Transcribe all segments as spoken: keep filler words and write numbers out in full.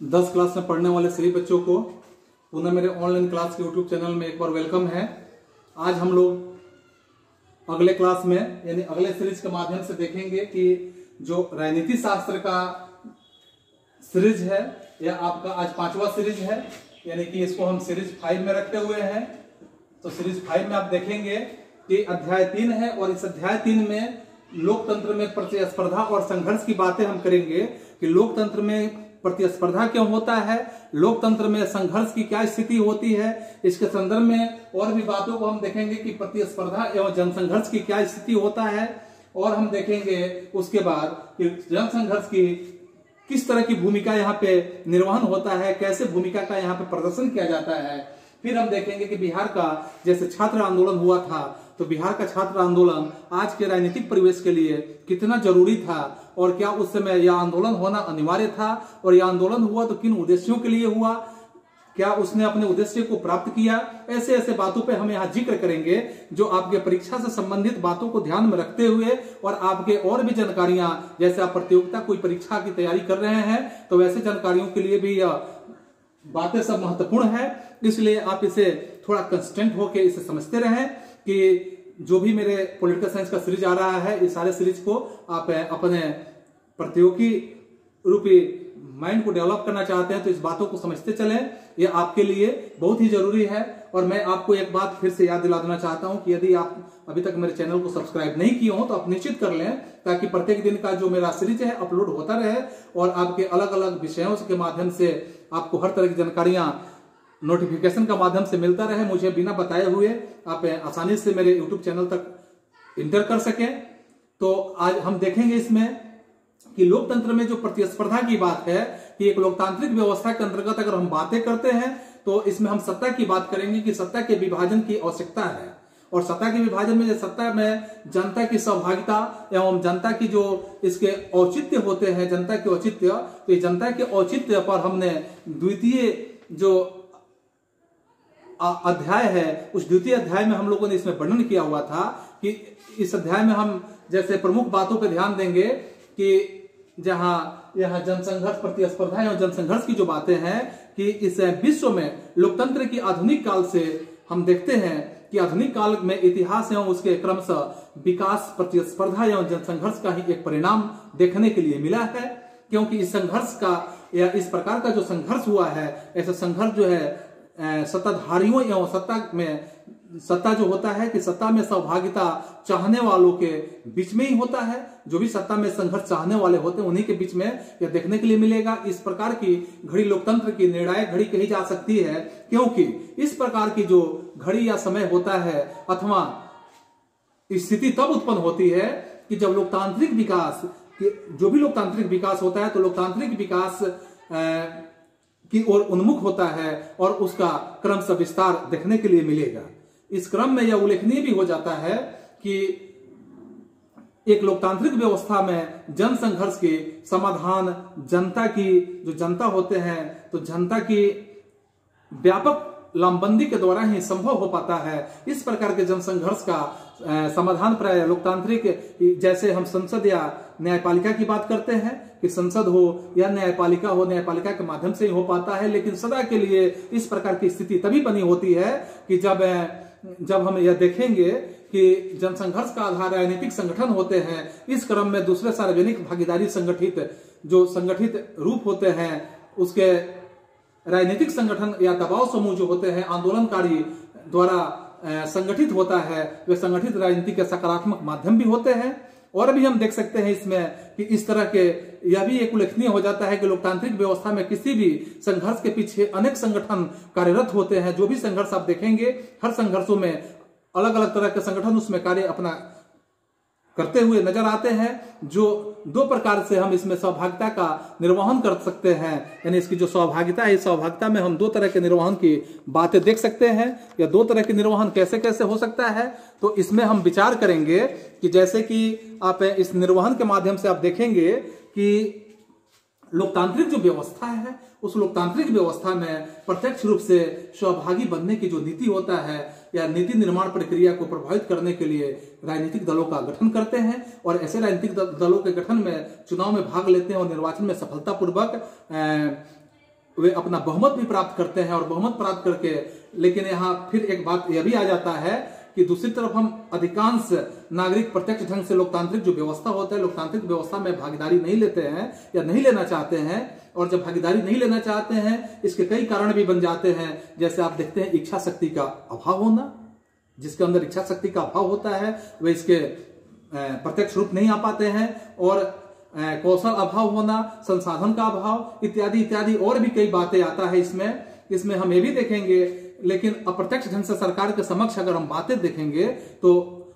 दस क्लास में पढ़ने वाले सभी बच्चों को पुनः मेरे ऑनलाइन क्लास के यूट्यूब चैनल में एक बार वेलकम है। आज हम लोग अगले क्लास में यानी अगले सीरीज के माध्यम से देखेंगे कि जो राजनीति शास्त्र का सीरीज है यह आपका आज पांचवा सीरीज है, यानी कि इसको हम सीरीज फाइव में रखे हुए हैं। तो सीरीज फाइव में आप देखेंगे कि अध्याय तीन है और इस अध्याय तीन में लोकतंत्र में प्रतिस्पर्धा और संघर्ष की बातें हम करेंगे कि लोकतंत्र में प्रतिस्पर्धा क्यों होता है, लोकतंत्र में संघर्ष की क्या स्थिति होती है। इसके संदर्भ में और भी बातों को हम देखेंगे कि प्रतिस्पर्धा एवं जनसंघर्ष की क्या स्थिति होता है, और हम देखेंगे उसके बाद कि जनसंघर्ष की किस तरह की भूमिका यहाँ पे निर्वहन होता है, कैसे भूमिका का यहाँ पे प्रदर्शन किया जाता है। फिर हम देखेंगे कि बिहार का जैसे छात्र आंदोलन हुआ था, तो बिहार का छात्र आंदोलन आज के राजनीतिक परिवेश के लिए कितना जरूरी था और क्या उस समय यह आंदोलन होना अनिवार्य था, और यह आंदोलन हुआ तो किन उद्देश्यों के लिए हुआ, क्या उसने अपने उद्देश्य को प्राप्त किया। ऐसे ऐसे बातों पे हम यहाँ जिक्र करेंगे जो आपके परीक्षा से संबंधित बातों को ध्यान में रखते हुए और आपके और भी जानकारियां, जैसे आप प्रतियोगिता कोई परीक्षा की तैयारी कर रहे हैं तो वैसे जानकारियों के लिए भी यह बातें सब महत्वपूर्ण है। इसलिए आप इसे थोड़ा कंसिस्टेंट होकर इसे समझते रहें कि जो भी मेरे पॉलिटिकल साइंस का सीरीज आ रहा है इस सारे सीरीज को आप अपने प्रतियोगी रूपी माइंड को डेवलप करना चाहते हैं तो इस बातों को समझते चलें, ये आपके लिए बहुत ही जरूरी है। और मैं आपको एक बात फिर से याद दिला देना चाहता हूं कि यदि आप अभी तक मेरे चैनल को सब्सक्राइब नहीं किए हो तो आप निश्चित कर लें, ताकि प्रत्येक दिन का जो मेरा सीरीज है अपलोड होता रहे और आपके अलग अलग विषयों के माध्यम से आपको हर तरह की जानकारियां नोटिफिकेशन का माध्यम से मिलता रहे, मुझे बिना बताए हुए आप आसानी से मेरे यूट्यूब चैनल तक इंटर कर सकें। तो आज हम देखेंगे इसमें कि लोकतंत्र में जो प्रतिस्पर्धा की बात है कि एक लोकतांत्रिक व्यवस्था के अंतर्गत अगर हम बातें करते हैं तो इसमें हम सत्ता की बात करेंगे कि सत्ता के विभाजन की आवश्यकता है, और सत्ता के विभाजन में सत्ता में जनता की सहभागिता एवं जनता की जो इसके औचित्य होते हैं, जनता के औचित्य, तो ये जनता के औचित्य पर हमने द्वितीय जो अध्याय है उस द्वितीय अध्याय में हम लोगों ने इसमें वर्णन किया हुआ था कि इस अध्याय में हम जैसे प्रमुख बातों पर ध्यान देंगे कि जहां यहां जनसंघर्ष प्रतिस्पर्धा एवं जनसंघर्ष की जो बातें हैं कि इस विश्व में लोकतंत्र की आधुनिक काल से हम देखते हैं कि आधुनिक काल में इतिहास एवं उसके क्रमशः विकास प्रतिस्पर्धा एवं जनसंघर्ष का ही एक परिणाम देखने के लिए मिला है। क्योंकि इस संघर्ष का या इस प्रकार का जो संघर्ष हुआ है, ऐसा संघर्ष जो है सत्ताधारियों एवं सत्ता में सत्ता जो होता है कि सत्ता में सहभागिता चाहने वालों के बीच में ही होता है। जो भी सत्ता में संघर्ष चाहने वाले होते हैं उन्हीं के बीच में यह देखने के लिए मिलेगा। इस प्रकार की घड़ी लोकतंत्र की निर्णायक घड़ी कही जा सकती है, क्योंकि इस प्रकार की जो घड़ी या समय होता है अथवा स्थिति तब उत्पन्न होती है कि जब लोकतांत्रिक विकास जो भी लोकतांत्रिक विकास होता है तो लोकतांत्रिक विकास की ओर उन्मुख होता है और उसका क्रमशः विस्तार देखने के लिए मिलेगा। इस क्रम में यह उल्लेखनीय भी हो जाता है कि एक लोकतांत्रिक व्यवस्था में जन संघर्ष के समाधान जनता की जो जनता होते हैं तो जनता की व्यापक लामबंदी के द्वारा ही संभव हो पाता है। इस प्रकार के जनसंघर्ष का समाधान प्राय लोकतांत्रिक, जैसे हम संसद या न्यायपालिका की बात करते हैं कि संसद हो या न्यायपालिका हो, न्यायपालिका के माध्यम से ही हो पाता है। लेकिन सदा के लिए इस प्रकार की स्थिति तभी बनी होती है कि जब जब हम यह देखेंगे कि जनसंघर्ष का आधार राजनीतिक संगठन होते हैं। इस क्रम में दूसरे सार्वजनिक भागीदारी संगठित जो संगठित रूप होते हैं उसके राजनीतिक संगठन या दबाव समूह जो होते हैं आंदोलनकारी द्वारा संगठित होता है, वे संगठित राजनीति के सकारात्मक माध्यम भी होते हैं। और भी हम देख सकते हैं इसमें कि इस तरह के यह भी एक उल्लेखनीय हो जाता है कि लोकतांत्रिक व्यवस्था में किसी भी संघर्ष के पीछे अनेक संगठन कार्यरत होते हैं। जो भी संघर्ष आप देखेंगे हर संघर्षों में अलग अलग तरह के संगठन उसमें कार्य अपना करते हुए नजर आते हैं। जो दो प्रकार से हम इसमें सहभागिता का निर्वहन कर सकते हैं, यानी इसकी जो सहभागिता है, इस सहभागिता में हम दो तरह के निर्वहन की बातें देख सकते हैं। या दो तरह के निर्वहन कैसे कैसे हो सकता है तो इसमें हम विचार करेंगे कि जैसे कि आप इस निर्वहन के माध्यम से आप देखेंगे कि लोकतांत्रिक जो व्यवस्था है उस लोकतांत्रिक व्यवस्था में प्रत्यक्ष रूप से सहभागी बनने की जो नीति होता है या नीति निर्माण प्रक्रिया को प्रभावित करने के लिए राजनीतिक दलों का गठन करते हैं और ऐसे राजनीतिक दलों के गठन में चुनाव में भाग लेते हैं और निर्वाचन में सफलतापूर्वक वे अपना बहुमत भी प्राप्त करते हैं और बहुमत प्राप्त करके, लेकिन यहाँ फिर एक बात यह भी आ जाता है कि दूसरी तरफ हम अधिकांश नागरिक प्रत्यक्ष ढंग से लोकतांत्रिक जो व्यवस्था होता है, लोकतांत्रिक व्यवस्था में भागीदारी नहीं लेते हैं या नहीं लेना चाहते हैं। और जब भागीदारी नहीं लेना चाहते हैं, इसके कई कारण भी बन जाते हैं। जैसे आप देखते हैं इच्छा शक्ति का अभाव होना, जिसके अंदर इच्छा शक्ति का अभाव होता है वे इसके प्रत्यक्ष रूप नहीं आ पाते हैं, और कौशल अभाव होना, संसाधन का अभाव इत्यादि इत्यादि और भी कई बातें आता है इसमें इसमें हम ये भी देखेंगे। लेकिन अप्रत्यक्ष ढंग से सरकार के समक्ष अगर हम बातें देखेंगे तो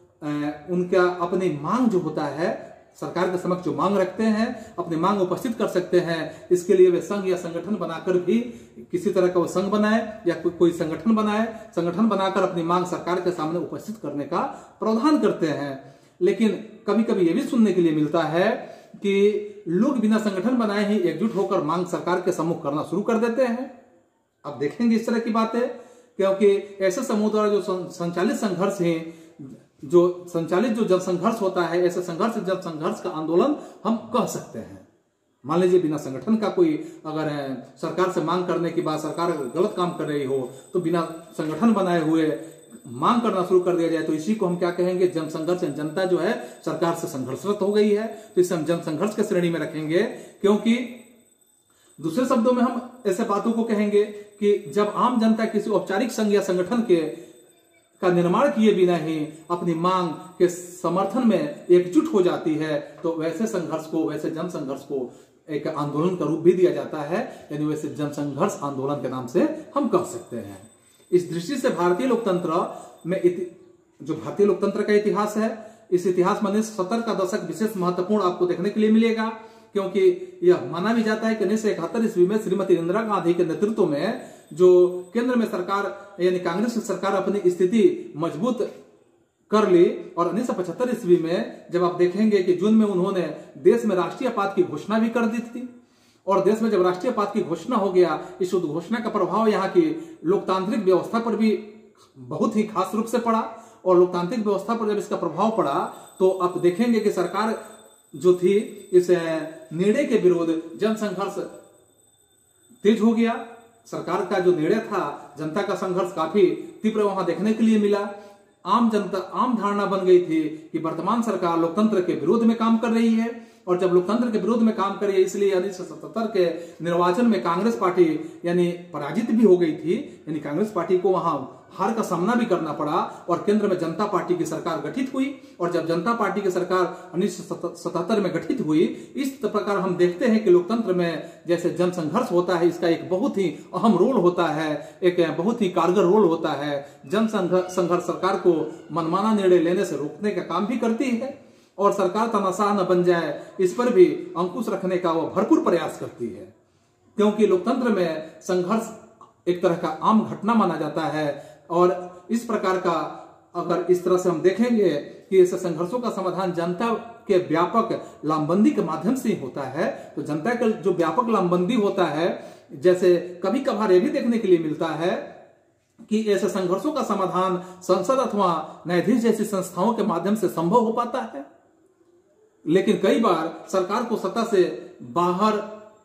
उनका अपनी मांग जो होता है, सरकार के समक्ष जो मांग रखते हैं, अपनी मांग उपस्थित कर सकते हैं। इसके लिए वे संघ या संगठन बनाकर भी किसी तरह का वो संघ बनाए या को, कोई संगठन बनाए, संगठन बनाकर अपनी मांग सरकार के सामने उपस्थित करने का प्रावधान करते हैं। लेकिन कभी कभी ये भी सुनने के लिए मिलता है कि लोग बिना संगठन बनाए ही एकजुट होकर मांग सरकार के सम्मुख करना शुरू कर देते हैं। अब देखेंगे इस तरह की बातें, क्योंकि ऐसे समूह द्वारा जो संचालित संघर्ष है, जो संचालित जो जन संघर्ष होता है, ऐसे संघर्ष जन संघर्ष का आंदोलन हम कह सकते हैं। मान लीजिए बिना संगठन का कोई अगर सरकार से मांग करने के बाद सरकार गलत काम कर रही हो तो बिना संगठन बनाए हुए मांग करना शुरू कर दिया जाए तो इसी को हम क्या कहेंगे, जन संघर्ष। जनता जो है सरकार से संघर्षरत हो गई है, तो इसे हम जन संघर्ष के श्रेणी में रखेंगे। क्योंकि दूसरे शब्दों में हम ऐसे बातों को कहेंगे कि जब आम जनता किसी औपचारिक संघ या संगठन के का निर्माण किए बिना ही अपनी मांग के समर्थन में एकजुट हो जाती है, तो वैसे संघर्ष को, वैसे जन संघर्ष को एक आंदोलन का रूप भी दिया जाता है, यानी वैसे जन संघर्ष आंदोलन के नाम से हम कह सकते हैं। इस दृष्टि से भारतीय लोकतंत्र में जो भारतीय लोकतंत्र का इतिहास है, इस इतिहास में उन्नीस सौ सत्तर का दशक विशेष महत्वपूर्ण आपको देखने के लिए मिलेगा, क्योंकि यह माना भी जाता है कि उन्नीस सौ इकहत्तर ईस्वी में श्रीमती इंदिरा गांधी के नेतृत्व में जो केंद्र में सरकार यानी कांग्रेस की सरकार अपनी स्थिति मजबूत कर ली, और उन्नीस सौ पचहत्तर ईस्वी में जब आप देखेंगे कि जून में उन्होंने देश में राष्ट्रीय आपात की घोषणा भी कर दी थी, और देश में जब राष्ट्रीय आपात की घोषणा हो गया, इस घोषणा का प्रभाव यहाँ की लोकतांत्रिक व्यवस्था पर भी बहुत ही खास रूप से पड़ा। और लोकतांत्रिक व्यवस्था पर जब इसका प्रभाव पड़ा तो आप देखेंगे कि सरकार जो थी इस निर्णय के विरुद्ध जन संघर्ष तेज हो गया। सरकार का जो निर्णय था, जनता का संघर्ष काफी तीव्र वहां देखने के लिए मिला। आम जनता आम धारणा बन गई थी कि वर्तमान सरकार लोकतंत्र के विरोध में काम कर रही है, और जब लोकतंत्र के विरोध में काम कर रही है इसलिए उन्नीस सौ सतहत्तर के निर्वाचन में कांग्रेस पार्टी यानी पराजित भी हो गई थी, यानी कांग्रेस पार्टी को वहां हार का सामना भी करना पड़ा, और केंद्र में जनता पार्टी की सरकार गठित हुई। और जब जनता पार्टी की सरकार उन्नीस सौ सतहत्तर में गठित हुई, इस प्रकार हम देखते हैं कि लोकतंत्र में जैसे जन संघर्ष होता है, इसका एक बहुत ही अहम रोल होता है, एक बहुत ही कारगर रोल होता है। जन संघर्ष सरकार को मनमाना निर्णय लेने से रोकने का काम भी करती है, और सरकार तानाशाह न बन जाए इस पर भी अंकुश रखने का वो भरपूर प्रयास करती है। क्योंकि लोकतंत्र में संघर्ष एक तरह का आम घटना माना जाता है, और इस प्रकार का अगर इस तरह से हम देखेंगे कि ऐसे संघर्षों का समाधान जनता के व्यापक लामबंदी के माध्यम से ही होता है, तो जनता का जो व्यापक लामबंदी होता है, जैसे कभी कभार ये भी देखने के लिए मिलता है कि ऐसे संघर्षों का समाधान संसद अथवा न्यायाधीश जैसी संस्थाओं के माध्यम से संभव हो पाता है, लेकिन कई बार सरकार को सत्ता से बाहर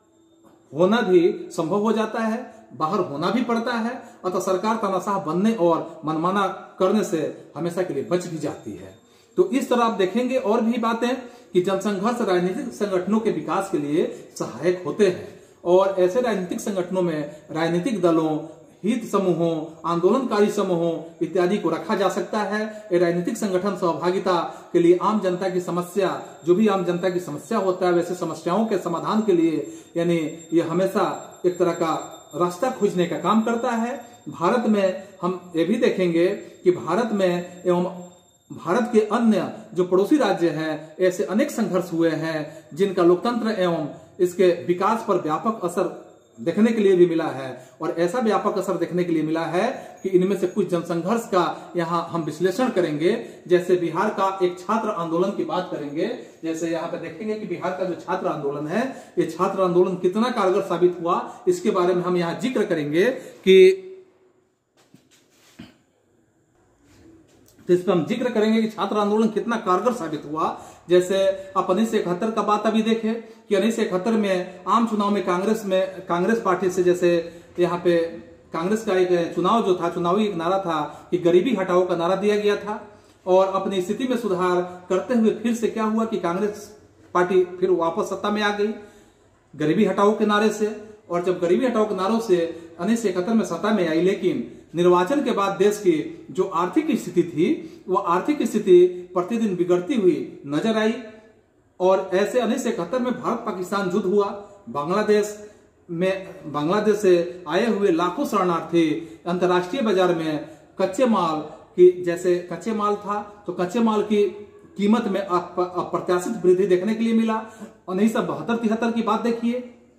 होना भी संभव हो जाता है, बाहर होना भी पड़ता है। अतः सरकार तानाशाह बनने और मनमाना करने से हमेशा के लिए बच भी जाती है। तो इस तरह आप देखेंगे और भी बातें कि जनसंघर्ष राजनीतिक संगठनों के विकास के लिए सहायक होते हैं, और ऐसे राजनीतिक संगठनों में राजनीतिक दलों, हित समूहों, आंदोलनकारी समूहों इत्यादि को रखा जा सकता है। ये राजनीतिक संगठन सहभागिता के लिए आम जनता की समस्या, जो भी आम जनता की समस्या होता है, वैसे समस्याओं के समाधान के लिए यानी ये हमेशा एक तरह का रास्ता खोजने का काम करता है। भारत में हम ये भी देखेंगे कि भारत में एवं भारत के अन्य जो पड़ोसी राज्य हैं, ऐसे अनेक संघर्ष हुए हैं जिनका लोकतंत्र एवं इसके विकास पर व्यापक असर देखने के लिए भी मिला है। और ऐसा व्यापक असर देखने के लिए मिला है कि इनमें से कुछ जनसंघर्ष का यहाँ हम विश्लेषण करेंगे। जैसे बिहार का एक छात्र आंदोलन की बात करेंगे। जैसे यहाँ पे देखेंगे कि बिहार का जो छात्र आंदोलन है, ये छात्र आंदोलन कितना कारगर साबित हुआ, इसके बारे में हम यहाँ जिक्र करेंगे कि तो इस पर हम जिक्र करेंगे कि छात्र आंदोलन कितना कारगर साबित हुआ। जैसे आप उन्नीस सौ इकहत्तर का बात अभी देखें कि उन्नीस सौ इकहत्तर में आम चुनाव में कांग्रेस में कांग्रेस पार्टी से, जैसे यहाँ पे कांग्रेस का एक चुनाव जो था, चुनावी एक नारा था कि गरीबी हटाओ का नारा दिया गया था। और अपनी स्थिति में सुधार करते हुए फिर से क्या हुआ कि कांग्रेस पार्टी फिर वापस सत्ता में आ गई गरीबी हटाओ के नारे से। और जब गरीबी हटाओ के नारों से उन्नीस सौ इकहत्तर में सत्ता में आई, लेकिन निर्वाचन के बाद देश की जो आर्थिक स्थिति थी वो आर्थिक स्थिति प्रतिदिन बिगड़ती हुई नजर आई। और ऐसे उन्नीस सौ इकहत्तर में भारत पाकिस्तान युद्ध हुआ। बांग्लादेश में बांग्लादेश से आए हुए लाखों शरणार्थी अंतर्राष्ट्रीय बाजार में कच्चे माल की, जैसे कच्चे माल था तो कच्चे माल की कीमत में अप्रत्याशित वृद्धि देखने के लिए मिला। उन्नीस सौ बहत्तर तिहत्तर की बात देखिए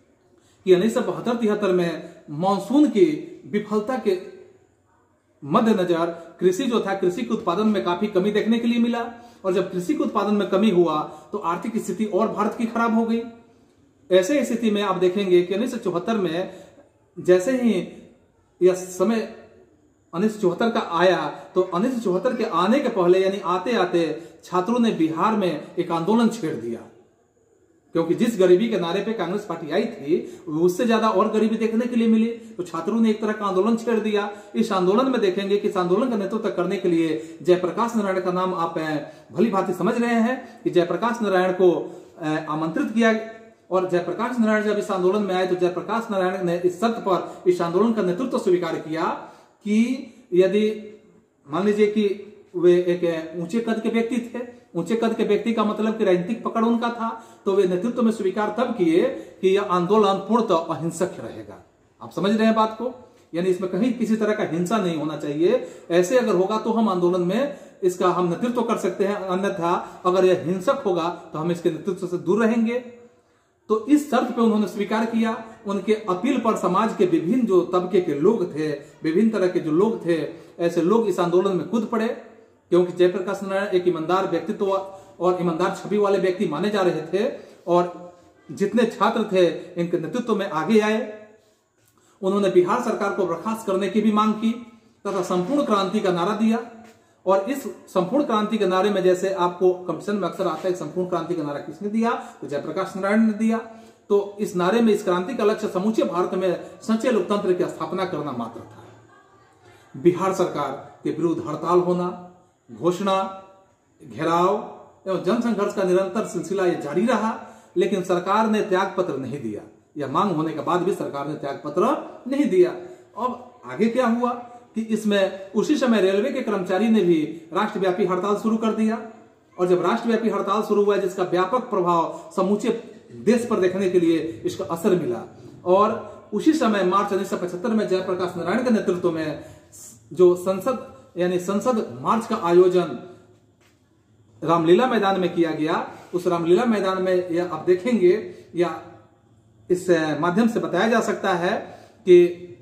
कि उन्नीस सौ बहत्तर तिहत्तर में मानसून की विफलता के मद्देनजर कृषि जो था, कृषि के उत्पादन में काफी कमी देखने के लिए मिला। और जब कृषि के उत्पादन में कमी हुआ तो आर्थिक स्थिति और भारत की खराब हो गई। ऐसे स्थिति में आप देखेंगे कि उन्नीस सौ चौहत्तर में जैसे ही यह समय उन्नीस सौ चौहत्तर का आया तो उन्नीस सौ चौहत्तर के आने के पहले यानी आते आते छात्रों ने बिहार में एक आंदोलन छेड़ दिया, क्योंकि जिस गरीबी के नारे पे कांग्रेस पार्टी आई थी उससे ज्यादा और गरीबी देखने के लिए मिली। तो छात्रों ने एक तरह का आंदोलन छेड़ दिया। इस आंदोलन में देखेंगे कि इस आंदोलन का नेतृत्व करने के लिए जयप्रकाश नारायण का नाम आप भली भांति समझ रहे हैं कि जयप्रकाश नारायण को आमंत्रित किया। और जयप्रकाश नारायण जब इस आंदोलन में आए तो जयप्रकाश नारायण ने इस शर्त पर इस आंदोलन का नेतृत्व स्वीकार किया कि यदि मान लीजिए कि वे एक ऊंचे कद के व्यक्ति थे, ऊंचे कद के व्यक्ति का मतलब कि राजनीतिक पकड़ उनका था, तो वे नेतृत्व में स्वीकार तब किए कि यह आंदोलन पूर्णतः अहिंसक रहेगा। आप समझ रहे हैं बात को, यानी इसमें कहीं किसी तरह का हिंसा नहीं होना चाहिए। ऐसे अगर होगा तो हम आंदोलन में इसका हम नेतृत्व कर सकते हैं, अन्यथा अगर यह हिंसक होगा तो हम इसके नेतृत्व से दूर रहेंगे। तो इस शर्त पे उन्होंने स्वीकार किया। उनके अपील पर समाज के विभिन्न जो तबके के लोग थे, विभिन्न तरह के जो लोग थे, ऐसे लोग इस आंदोलन में कूद पड़े, क्योंकि जयप्रकाश नारायण एक ईमानदार व्यक्तित्व और ईमानदार छवि वाले व्यक्ति माने जा रहे थे। और जितने छात्र थे इनके नेतृत्व में आगे आए। उन्होंने बिहार सरकार को बर्खास्त करने की भी मांग की तथा संपूर्ण क्रांति का नारा दिया। और इस संपूर्ण क्रांति के नारे में, जैसे आपको कमीशन में अक्सर आता है संपूर्ण क्रांति का नारा किसने दिया, तो जयप्रकाश नारायण ने दिया। तो इस नारे में इस क्रांति का लक्ष्य समूचे भारत में सच्चे लोकतंत्र की स्थापना करना मात्र था। बिहार सरकार के विरुद्ध हड़ताल होना, घोषणा, घेराव एवं जनसंघर्ष का निरंतर सिलसिला ये जारी रहा, लेकिन सरकार ने त्याग पत्र नहीं दिया। यह मांग होने के बाद भी सरकार ने त्याग पत्र नहीं दिया। अब आगे क्या हुआ कि इसमें उसी समय रेलवे के कर्मचारी ने भी राष्ट्रव्यापी हड़ताल शुरू कर दिया। और जब राष्ट्रव्यापी हड़ताल शुरू हुआ जिसका व्यापक प्रभाव समूचे देश पर देखने के लिए इसका असर मिला। और उसी समय मार्च उन्नीस सौ पचहत्तर में जयप्रकाश नारायण के नेतृत्व में जो संसद यानी संसद मार्च का आयोजन रामलीला मैदान में किया गया। उस रामलीला मैदान में यह आप देखेंगे या इस माध्यम से बताया जा सकता है कि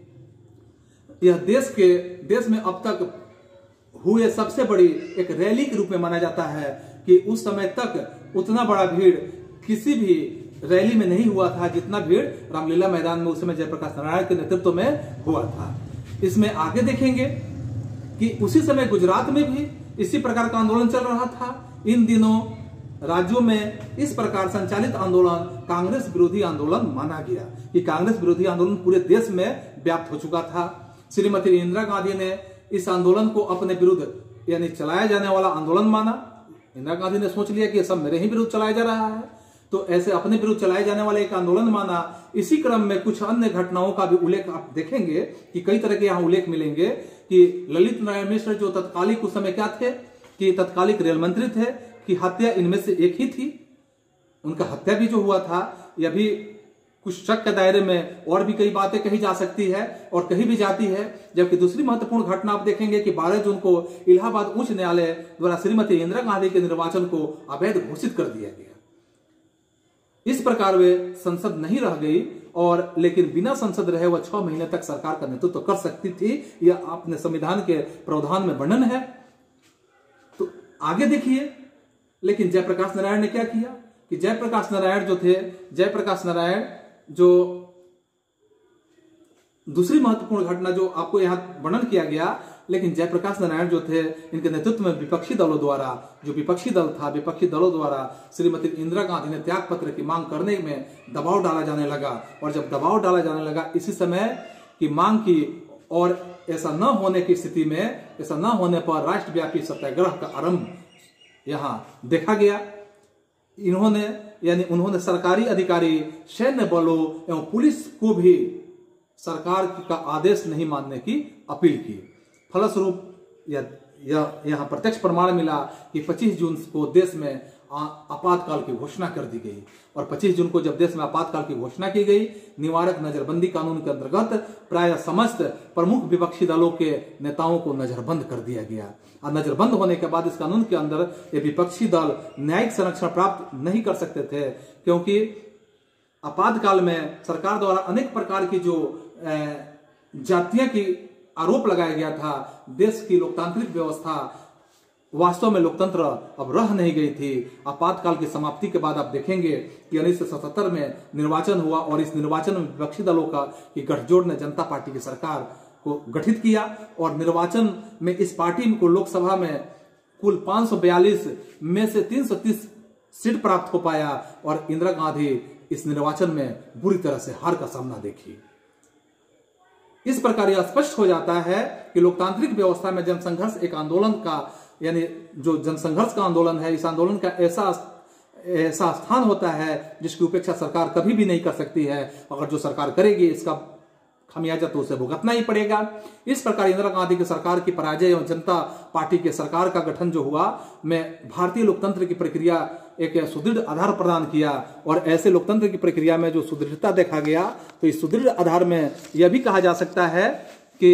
यह देश के देश में अब तक हुए सबसे बड़ी एक रैली के रूप में माना जाता है कि उस समय तक उतना बड़ा भीड़ किसी भी रैली में नहीं हुआ था जितना भीड़ रामलीला मैदान में उस समय जयप्रकाश नारायण के नेतृत्व में हुआ था। इसमें आगे देखेंगे कि उसी समय गुजरात में भी इसी प्रकार का आंदोलन चल रहा था। इन दिनों राज्यों में इस प्रकार संचालित आंदोलन कांग्रेस विरोधी आंदोलन माना गया कि कांग्रेस विरोधी आंदोलन पूरे देश में व्याप्त हो चुका था। श्रीमती इंदिरा गांधी ने इस आंदोलन को अपने विरुद्ध यानी चलाया जाने वाला आंदोलन माना। इंदिरा गांधी ने सोच लिया कि यह सब मेरे ही विरुद्ध चलाया जा रहा है, तो ऐसे अपने विरुद्ध चलाए जाने वाले एक आंदोलन माना। इसी क्रम में कुछ अन्य घटनाओं का भी उल्लेख आप देखेंगे कि कई तरह के यहाँ उल्लेख मिलेंगे कि ललित नारायण मिश्र जो तत्कालिक उस समय क्या थे कि तत्कालिक रेल मंत्री थे कि हत्या इनमें से एक ही थी। उनका हत्या भी जो हुआ था यह भी कुछ शक के दायरे में और भी कई बातें कही जा सकती है और कही भी जाती है। जबकि दूसरी महत्वपूर्ण घटना आप देखेंगे कि बारह जून को इलाहाबाद उच्च न्यायालय द्वारा श्रीमती इंदिरा गांधी के निर्वाचन को अवैध घोषित कर दिया गया। इस प्रकार वे संसद नहीं रह गई और लेकिन बिना संसद रहे वह छह महीने तक सरकार का नेतृत्व कर सकती थी। यह अपने संविधान के प्रावधान में वर्णन है। तो आगे देखिए, लेकिन जयप्रकाश नारायण ने क्या किया कि जयप्रकाश नारायण जो थे जयप्रकाश नारायण जो दूसरी महत्वपूर्ण घटना जो आपको यहां वर्णन किया गया, लेकिन जयप्रकाश नारायण जो थे, इनके नेतृत्व में विपक्षी दलों द्वारा, जो विपक्षी दल था, विपक्षी दलों द्वारा श्रीमती इंदिरा गांधी ने त्याग पत्र की मांग करने में दबाव डाला जाने लगा। और जब दबाव डाला जाने लगा इसी समय की मांग की, और ऐसा न होने की स्थिति में, ऐसा न होने पर राष्ट्रव्यापी सत्याग्रह का आरंभ यहां देखा गया। इन्होंने यानी उन्होंने सरकारी अधिकारी, सैन्य बलों एवं पुलिस को भी सरकार का आदेश नहीं मानने की अपील की। फलस्वरूप यह यहाँ प्रत्यक्ष प्रमाण मिला कि पच्चीस जून को देश में आपातकाल की घोषणा कर दी गई। और पच्चीस जून को जब देश में आपातकाल की घोषणा की गई, निवारक नजरबंदी कानून के अंतर्गत प्राय समस्त प्रमुख विपक्षी दलों के नेताओं को नजरबंद कर दिया गया। और नजरबंद होने के बाद इस कानून के अंदर ये विपक्षी दल न्यायिक संरक्षण प्राप्त नहीं कर सकते थे, क्योंकि आपातकाल में सरकार द्वारा अनेक प्रकार की जो जातियों की आरोप लगाया गया था, देश की लोकतांत्रिक व्यवस्था वास्तव में लोकतंत्र अब रह नहीं गई थी। आपातकाल की समाप्ति के बाद आप देखेंगे कि उन्नीस सौ सतहत्तर में निर्वाचन हुआ, और इस निर्वाचन में विपक्षी दलों का की गठजोड़ ने जनता पार्टी की सरकार को गठित किया। और निर्वाचन में इस पार्टी को लोकसभा में कुल पांच सौ बयालीस में से तीन सौ तीस सीट प्राप्त हो पाया, और इंदिरा गांधी इस निर्वाचन में बुरी तरह से हार का सामना देखी। इस प्रकार यह स्पष्ट हो जाता है कि लोकतांत्रिक व्यवस्था में जनसंघर्ष एक आंदोलन का, यानी जो जनसंघर्ष का आंदोलन है, इस आंदोलन का ऐसा ऐसा स्थान होता है जिसकी उपेक्षा सरकार कभी भी नहीं कर सकती है। अगर जो सरकार करेगी इसका खमियाजा तो उसे भुगतना ही पड़ेगा। इस प्रकार इंदिरा गांधी की सरकार की पराजय एवं जनता पार्टी के सरकार का गठन जो हुआ, में भारतीय लोकतंत्र की प्रक्रिया एक सुदृढ़ आधार प्रदान किया। और ऐसे लोकतंत्र की प्रक्रिया में जो सुदृढ़ता देखा गया, तो इस सुदृढ़ आधार में यह भी कहा जा सकता है कि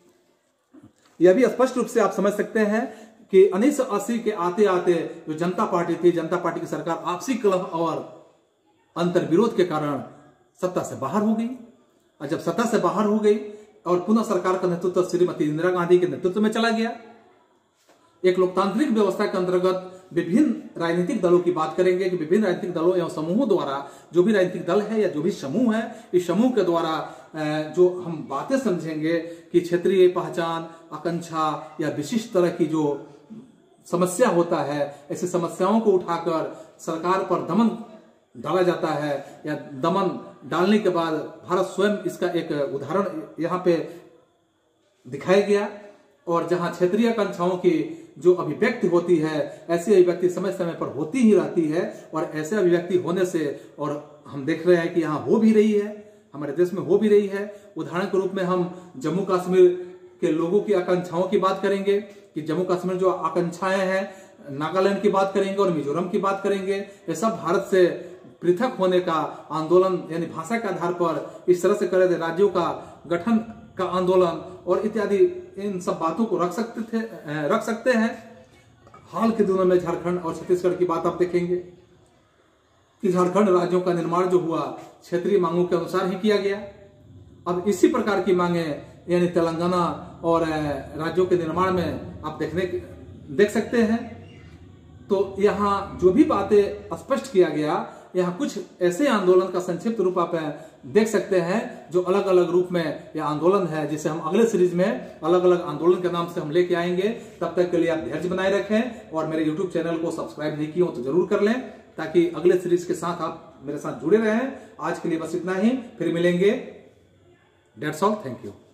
यह भी स्पष्ट रूप से आप समझ सकते हैं कि उन्नीस सौ अस्सी के आते आते जो जनता पार्टी थी, जनता पार्टी की सरकार आपसी कलह और अंतर्विरोध के कारण सत्ता से बाहर हो गई। और जब सत्ता से बाहर हो गई और पुनः सरकार का नेतृत्व श्रीमती इंदिरा गांधी के नेतृत्व में चला गया, एक लोकतांत्रिक व्यवस्था के अंतर्गत विभिन्न राजनीतिक दलों की बात करेंगे कि विभिन्न राजनीतिक दलों एवं समूहों द्वारा, जो भी राजनीतिक दल है या जो भी समूह है, इस समूह के द्वारा जो हम बातें समझेंगे कि क्षेत्रीय पहचान, आकांक्षा या विशिष्ट तरह की जो समस्या होता है, ऐसी समस्याओं को उठाकर सरकार पर दमन डाला जाता है, या दमन डालने के बाद भारत स्वयं इसका एक उदाहरण यहाँ पे दिखाया गया। और जहां क्षेत्रीय आकांक्षाओं की जो अभिव्यक्ति होती है, ऐसी अभिव्यक्ति समय समय पर होती ही रहती है, और ऐसे अभिव्यक्ति होने से, और हम देख रहे हैं कि यहाँ हो भी रही है, हमारे देश में हो भी रही है। उदाहरण के रूप में हम जम्मू कश्मीर के लोगों की आकांक्षाओं की बात करेंगे कि जम्मू कश्मीर जो आकांक्षाएं हैं, नागालैंड की बात करेंगे और मिजोरम की बात करेंगे। ये सब भारत से पृथक होने का आंदोलन, यानी भाषा के आधार पर इस तरह से करे थे, राज्यों का गठन का आंदोलन और इत्यादि, इन सब बातों को रख सकते थे रख सकते हैं। हाल के दिनों में झारखंड और छत्तीसगढ़ की बात आप देखेंगे कि झारखंड राज्यों का निर्माण जो हुआ क्षेत्रीय मांगों के अनुसार ही किया गया। अब इसी प्रकार की मांगे यानी तेलंगाना और राज्यों के निर्माण में आप देखने देख सकते हैं। तो यहाँ जो भी बातें स्पष्ट किया गया, यहाँ कुछ ऐसे आंदोलन का संक्षिप्त रूप आप देख सकते हैं जो अलग अलग रूप में यह आंदोलन है, जिसे हम अगले सीरीज में अलग अलग आंदोलन के नाम से हम लेके आएंगे। तब तक के लिए आप धैर्य बनाए रखें और मेरे यूट्यूब चैनल को सब्सक्राइब नहीं किया हो तो जरूर कर लें, ताकि अगले सीरीज के साथ आप मेरे साथ जुड़े रहें। आज के लिए बस इतना ही, फिर मिलेंगे। That's all, thank you.